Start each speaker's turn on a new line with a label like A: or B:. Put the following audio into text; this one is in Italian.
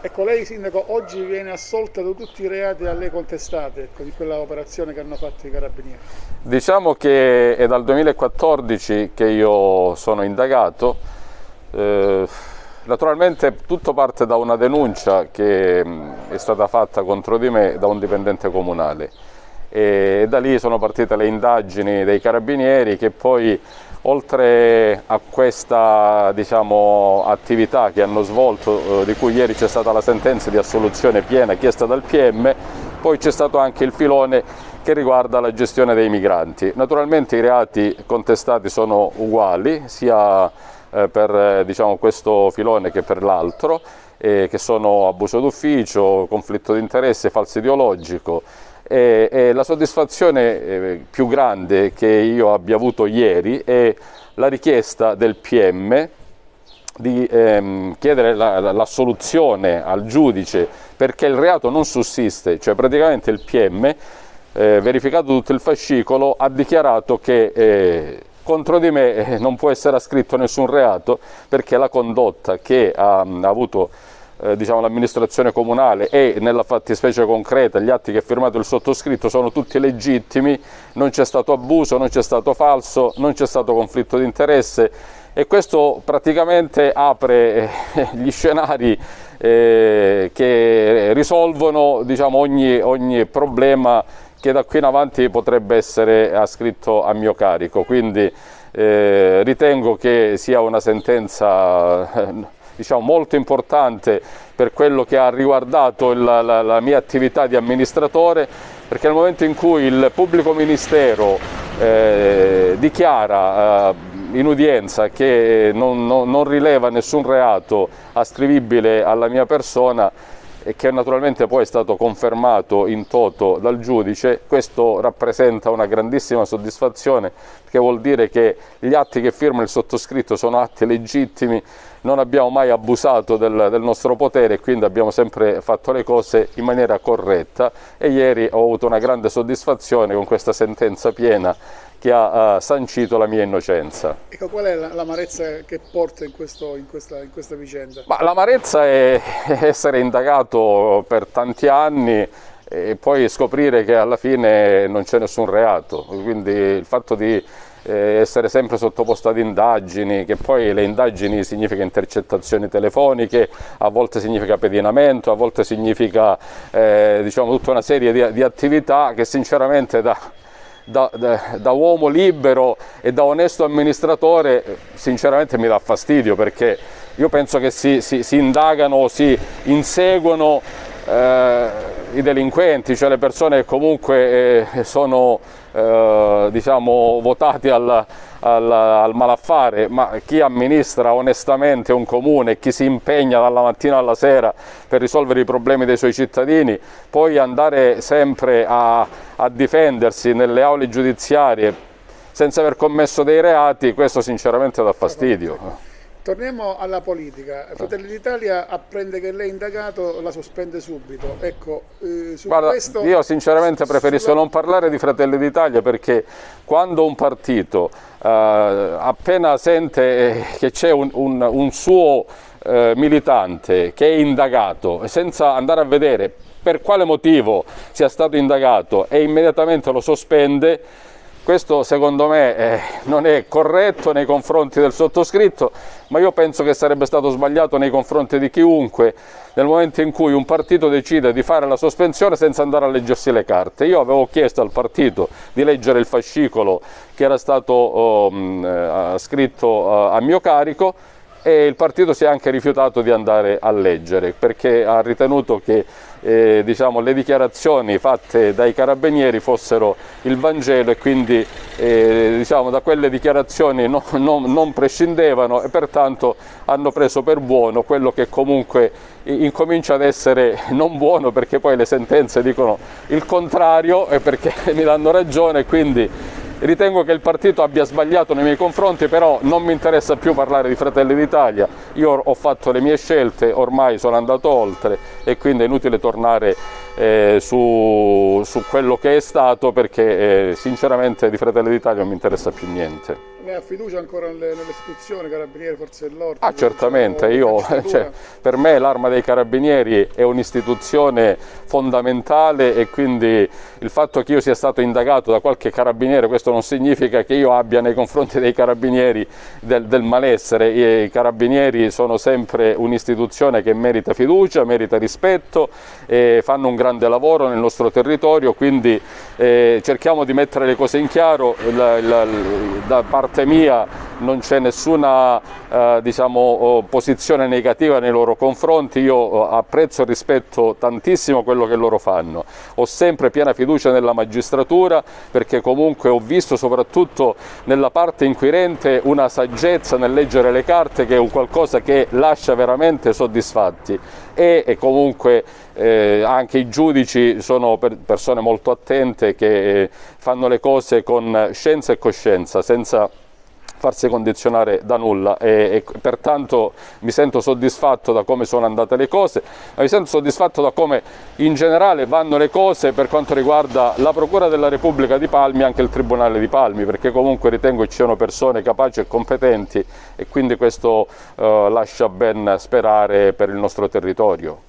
A: Ecco, lei Sindaco oggi viene assolta da tutti i reati a lei contestati, ecco, di quella operazione che hanno fatto i Carabinieri.
B: Diciamo che è dal 2014 che io sono indagato. Naturalmente tutto parte da una denuncia che è stata fatta contro di me da un dipendente comunale e da lì sono partite le indagini dei Carabinieri che poi, oltre a questa attività che hanno svolto, di cui ieri c'è stata la sentenza di assoluzione piena chiesta dal PM, poi c'è stato anche il filone che riguarda la gestione dei migranti. Naturalmente i reati contestati sono uguali, sia per questo filone che per l'altro, che sono abuso d'ufficio, conflitto di interesse, falso ideologico. E la soddisfazione più grande che io abbia avuto ieri è la richiesta del PM di chiedere l'assoluzione al giudice perché il reato non sussiste, cioè praticamente il PM, verificato tutto il fascicolo, ha dichiarato che contro di me non può essere ascritto nessun reato perché la condotta che ha avuto l'amministrazione comunale e nella fattispecie concreta gli atti che ha firmato il sottoscritto sono tutti legittimi, non c'è stato abuso, non c'è stato falso, non c'è stato conflitto di interesse e questo praticamente apre gli scenari che risolvono ogni problema che da qui in avanti potrebbe essere ascritto a mio carico. Quindi ritengo che sia una sentenza molto importante per quello che ha riguardato la mia attività di amministratore, perché nel momento in cui il pubblico ministero dichiara in udienza che non rileva nessun reato ascrivibile alla mia persona e che naturalmente poi è stato confermato in toto dal giudice, questo rappresenta una grandissima soddisfazione, perché vuol dire che gli atti che firma il sottoscritto sono atti legittimi, non abbiamo mai abusato del nostro potere e quindi abbiamo sempre fatto le cose in maniera corretta e ieri ho avuto una grande soddisfazione con questa sentenza piena che ha sancito la mia innocenza.
A: Ecco, qual è l'amarezza che porta in questa vicenda?
B: Ma l'amarezza è essere indagato per tanti anni e poi scoprire che alla fine non c'è nessun reato, quindi il fatto di essere sempre sottoposto ad indagini, che poi le indagini significa intercettazioni telefoniche, a volte significa pedinamento, a volte significa tutta una serie di attività che sinceramente da uomo libero e da onesto amministratore sinceramente mi dà fastidio, perché io penso che si indagano, si inseguono i delinquenti, cioè le persone che comunque sono votati al malaffare, ma chi amministra onestamente un comune e chi si impegna dalla mattina alla sera per risolvere i problemi dei suoi cittadini, poi andare sempre a difendersi nelle aule giudiziarie senza aver commesso dei reati, questo sinceramente dà fastidio.
A: Torniamo alla politica. Fratelli d'Italia apprende che lei è indagato, la sospende subito. Ecco,
B: guarda,
A: questo...
B: io sinceramente preferisco non parlare di Fratelli d'Italia, perché quando un partito appena sente che c'è un suo militante che è indagato, senza andare a vedere per quale motivo sia stato indagato e immediatamente lo sospende, questo secondo me non è corretto nei confronti del sottoscritto, ma io penso che sarebbe stato sbagliato nei confronti di chiunque nel momento in cui un partito decide di fare la sospensione senza andare a leggersi le carte. Io avevo chiesto al partito di leggere il fascicolo che era stato scritto a mio carico e il partito si è anche rifiutato di andare a leggere, perché ha ritenuto che le dichiarazioni fatte dai Carabinieri fossero il Vangelo e quindi da quelle dichiarazioni non prescindevano e pertanto hanno preso per buono quello che comunque incomincia ad essere non buono, perché poi le sentenze dicono il contrario e perché mi danno ragione, quindi ritengo che il partito abbia sbagliato nei miei confronti, però non mi interessa più parlare di Fratelli d'Italia. Io ho fatto le mie scelte, ormai sono andato oltre e quindi è inutile tornare su quello che è stato, perché sinceramente di Fratelli d'Italia non mi interessa più niente.
A: ne ha fiducia ancora nelle istituzioni, Carabinieri, Forze dell'Ordine?
B: Ah, certamente, per me l'Arma dei Carabinieri è un'istituzione fondamentale e quindi il fatto che io sia stato indagato da qualche carabiniere, questo non significa che io abbia nei confronti dei carabinieri del malessere. I carabinieri sono sempre un'istituzione che merita fiducia, merita rispetto, fanno un grande lavoro nel nostro territorio, quindi cerchiamo di mettere le cose in chiaro. Da parte mia non c'è nessuna diciamo, posizione negativa nei loro confronti. Io apprezzo e rispetto tantissimo quello che loro fanno, ho sempre piena fiducia nella magistratura, perché comunque ho visto soprattutto nella parte inquirente una saggezza nel leggere le carte che è un qualcosa che lascia veramente soddisfatti, e comunque anche i giudici sono persone molto attente che fanno le cose con scienza e coscienza, senza farsi condizionare da nulla, e pertanto mi sento soddisfatto da come sono andate le cose, ma mi sento soddisfatto da come in generale vanno le cose per quanto riguarda la Procura della Repubblica di Palmi e anche il Tribunale di Palmi, perché comunque ritengo che ci siano persone capaci e competenti, e quindi questo lascia ben sperare per il nostro territorio.